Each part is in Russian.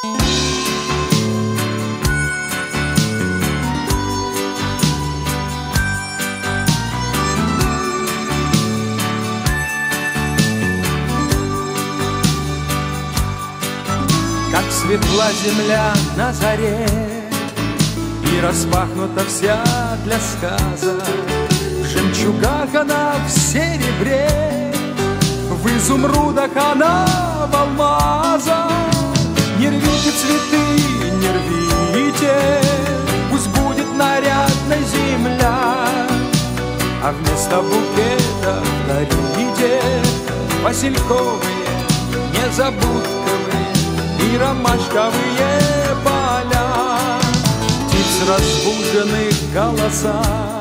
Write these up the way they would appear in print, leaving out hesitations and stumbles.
Как светла земля на заре, и распахнута вся для сказа. В жемчугах она в серебре, в изумрудах она в алмазах. Не рвите цветы, не рвите, пусть будет нарядной земля, а вместо букета дарите васильковые, незабудковые и ромашковые поля. Птиц разбуженных голоса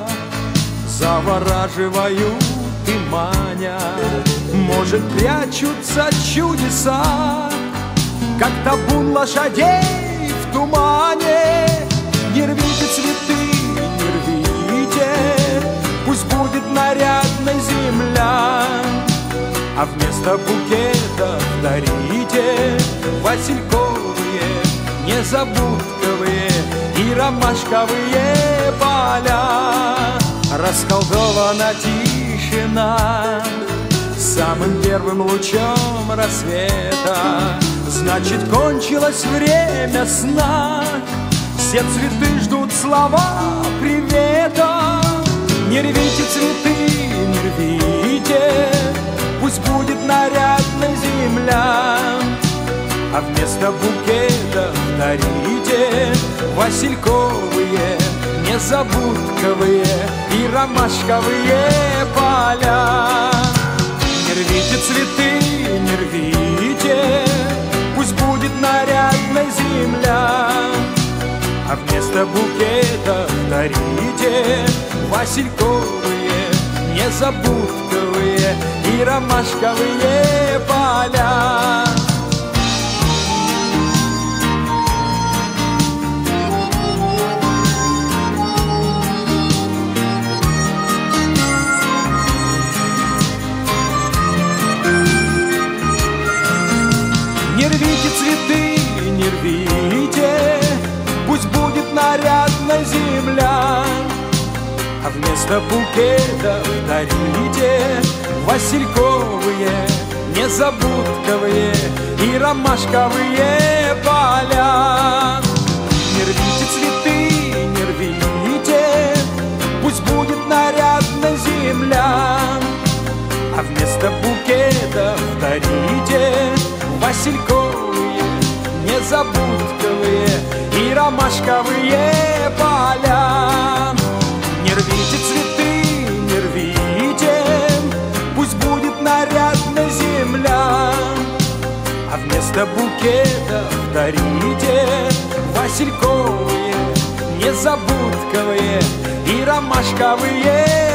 завораживают и манят. Может, прячутся чудеса, как табун лошадей в тумане. Не рвите цветы, не рвите, пусть будет нарядной земля, а вместо букета дарите васильковые, незабудковые и ромашковые поля. Расколдована тишина самым первым лучом рассвета. Значит, кончилось время сна, все цветы ждут слова привета. Не рвите цветы, не рвите, пусть будет нарядной земля, а вместо букета дарите васильковые, незабудковые и ромашковые поля. Не рвите цветы, не рвите, пусть будет нарядной земля, а вместо букета дарите васильковые, незабудковые и ромашковые поля. Не рвите цветы, не рвите, пусть будет нарядной земля, а вместо букета дарите васильковые, незабудковые и ромашковые поля. Не рвите цветы, не рвите, пусть будет нарядной земля, а вместо букета дарите васильковые, незабудковые и ромашковые поля. Не рвите цветы, не рвите, пусть будет нарядной земля, а вместо букета дарите васильковые, незабудковые и ромашковые